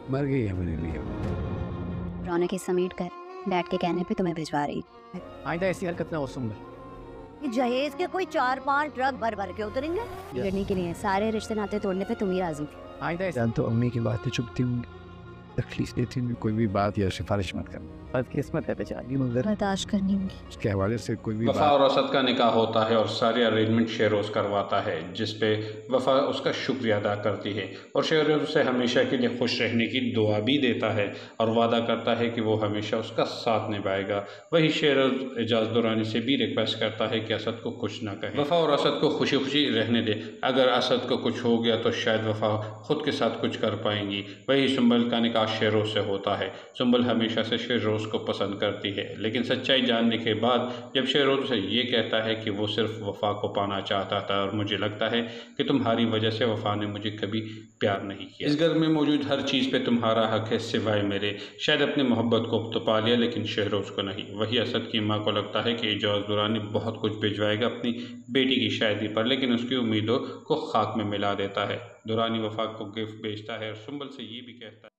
मर गई है मेरे लिए। रौनक ही समेट कर डैड के कहने पे तुम्हें भिजवा रही। आइंदा ऐसी हरकत ना हो सुंबल। जहेज के कोई 4-5 ट्रक भर भर के उतरेंगे बिगड़ने के लिए सारे रिश्ते नाते तोड़ने पे तुम ही राजी थी। आइंदा जान तो अम्मी की बातें चुपती होंगी, तकलीफ देती होंगी, कोई भी बात या सिफारिश मत करना। बदकिस्मत है बेचारी। मगर बर्दाश्त करनी होगी। उसके हवाले से कोई भी वफा और असद का निकाह होता है और सारे अरेंजमेंट शेरोज़ करवाता है, जिस पे वफा उसका शुक्रिया अदा करती है और शेरोज़ उसे हमेशा के लिए खुश रहने की दुआ भी देता है और वादा करता है कि वो हमेशा उसका साथ निभाएगा। वही शेरोज़ एजाज दुरानी से भी रिक्वेस्ट करता है कि असद को कुछ ना कहे, वफा और असद को खुशी खुशी रहने दे। अगर असद को कुछ हो गया तो शायद वफा खुद के साथ कुछ कर पाएंगी। वही सुंबल का निकाह शेरोज़ से होता है। सुंबल हमेशा से शेरोज़ को पसंद करती है, लेकिन सच्चाई जानने के बाद जब शेरोज़ से ये कहता है कि वो सिर्फ वफा को पाना चाहता था और मुझे लगता है कि तुम्हारी वजह से वफा ने मुझे कभी प्यार नहीं किया। इस घर में मौजूद हर चीज़ पे तुम्हारा हक है सिवाय मेरे। शायद अपनी मोहब्बत को तो पा लिया लेकिन शेरोज़ को नहीं। वही असद की माँ को लगता है कि एजाज दुरानी बहुत कुछ भिजवाएगा अपनी बेटी की शादी पर, लेकिन उसकी उम्मीदों को खाक में मिला देता है। दुरानी वफा को गिफ्ट बेचता है और सुंबल से ये भी कहता है